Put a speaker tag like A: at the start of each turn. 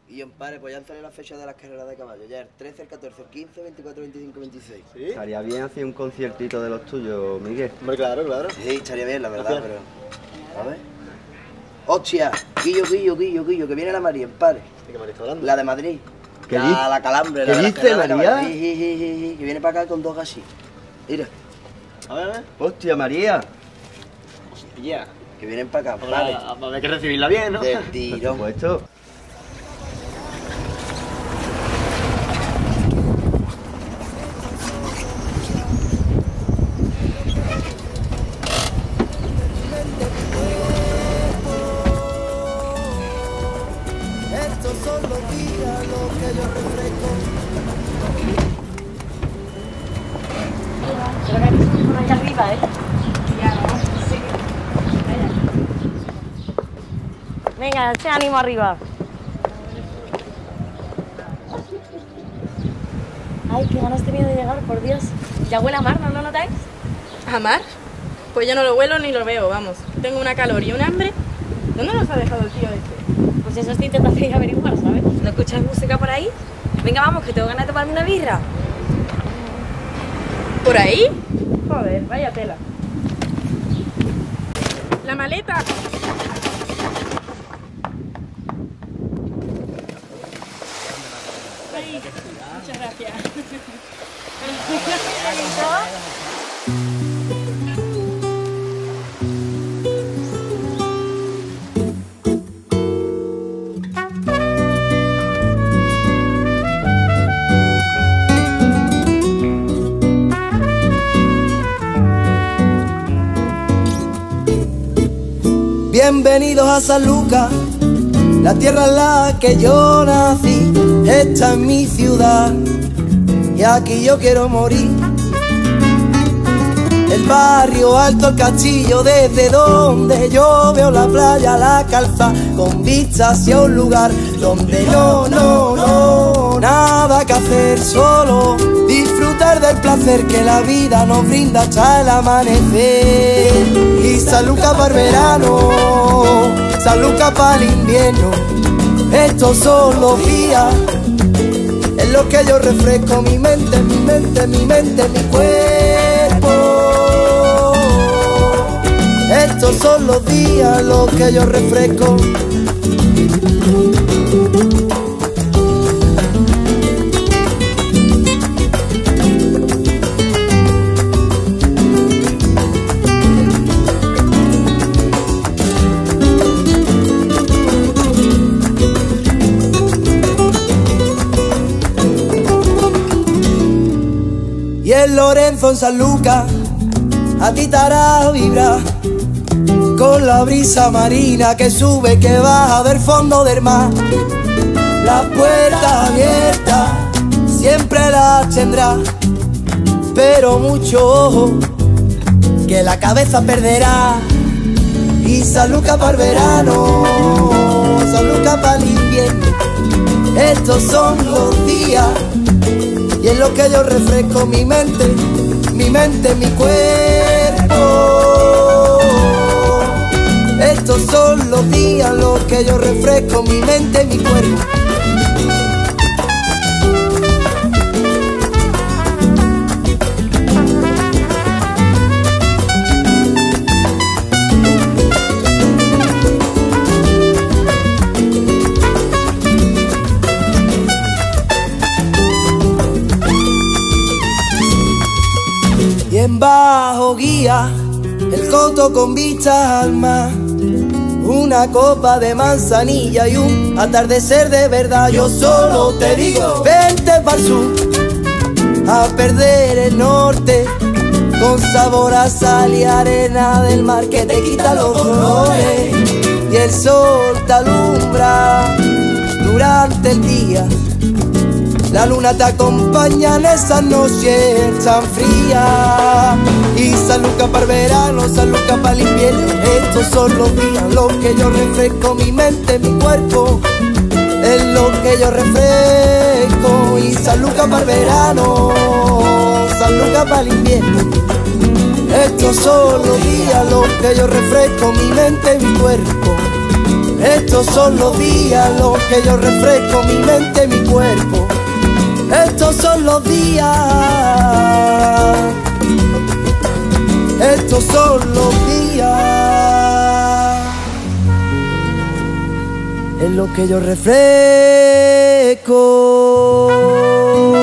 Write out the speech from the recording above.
A: Y en pares, pues ya han salido las fechas de las carreras de caballo. Ya el 13, el 14, el 15, 24, 25, 26.
B: ¿Sí?
C: Estaría bien hacer un conciertito de los tuyos, Miguel.
B: Hombre, claro, claro.
A: Sí, estaría bien, la verdad, pero... A ver... ¡Hostia! Guillo, que viene la María en pares.
B: ¿De qué María está hablando?
A: La de Madrid.
C: ¿Qué dice?
A: La Calambre.
C: ¿Qué
A: la de las
C: dice,
A: carreras de
C: María?
A: caballo. Que viene para acá con dos así. Mira,
B: A ver.
C: Hostia, María.
B: Hostia.
A: que vienen para acá, pares.
B: Vale. Hay que recibirla bien, ¿no?
A: Del
C: Por
A: tirón.
C: supuesto.
D: Estos son los días los que yo refresco.
E: Creo que hay que subir por allá arriba, ¿eh? Venga, ese ánimo arriba. Ay, qué ganas tenía de llegar, por Dios. Ya huele a mar, ¿no lo notáis?
F: ¿A mar? Pues yo no lo huelo ni lo veo, vamos. Tengo una calor y un hambre. ¿Dónde nos ha dejado el tío este?
E: Pues eso estoy intentando averiguar, ¿sabes? ¿No escucháis música por ahí? Venga, vamos, que tengo ganas de tomarme una birra.
F: ¿Por ahí? Joder, vaya tela. ¡La maleta! Ay, muchas gracias.
D: Bienvenidos a San Lucas, la tierra en la que yo nací. Esta es mi ciudad y aquí yo quiero morir. El barrio alto, el castillo, desde donde yo veo la playa, la calza, con vista hacia un lugar donde no, nada que hacer, solo disfrutar del placer que la vida nos brinda hasta el amanecer. Y San Lucas para el verano, San Lucas para el invierno, estos son los días en los que yo refresco mi mente, mi cuerpo. Estos son los días en los que yo refresco. Y en Lorenzo, en San Lucas, a ti te hará vibrar con la brisa marina que sube, que baja del fondo del mar. Las puertas abiertas siempre las tendrás, pero mucho ojo, que la cabeza perderá. Y San Lucas para el verano, San Lucas para el invierno, estos son los días y en los que yo refresco mi mente, mi cuerpo. Estos son los días en los que yo refresco mi mente, mi cuerpo. Y en bajo guía, el coto con vista al mar, una copa de manzanilla y un atardecer de verdad. Yo solo te digo, vente pa'l sur, a perder el norte, con sabor a sal y arena del mar que te quita los dolores. Y el sol te alumbra durante el día, la luna te acompaña en esas noches tan frías. Y San Lucas para el verano, San Lucas para el invierno, estos son los días en los que yo refresco mi mente, mi cuerpo, en lo que yo refresco. Y San Lucas para el verano, San Lucas para el invierno, estos son los días en los que yo refresco mi mente, mi cuerpo, Estos son los días en los que yo refresco mi mente y mi cuerpo. Estos son los días. Estos son los días en los que yo refresco